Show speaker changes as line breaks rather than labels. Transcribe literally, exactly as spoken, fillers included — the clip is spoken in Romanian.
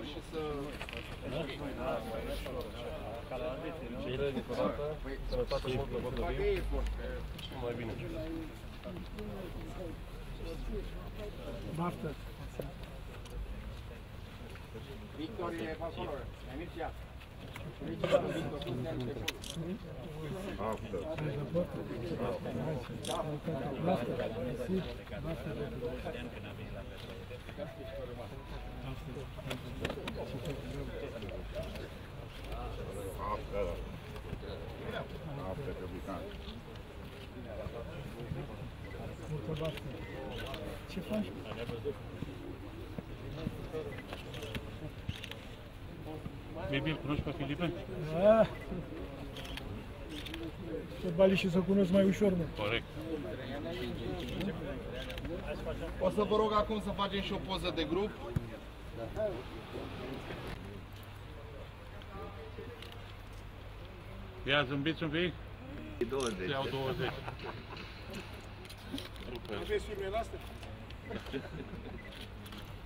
și să...
Cele niciodată, sănătate multă vă dorim, mai bine.
Baftă!
Victor e acolo, Mircea.
After. After. After capitan.
Ce faci?
Bibi, îl cunoști pe Filipe?
Da. Fotbaliștii să cunosc mai ușor, mă.
Corect.
O să vă rog acum să facem și o poză de grup.
Ia, zâmbiți un pic.
douăzeci.
Iau douăzeci.
Aveți filmele astea?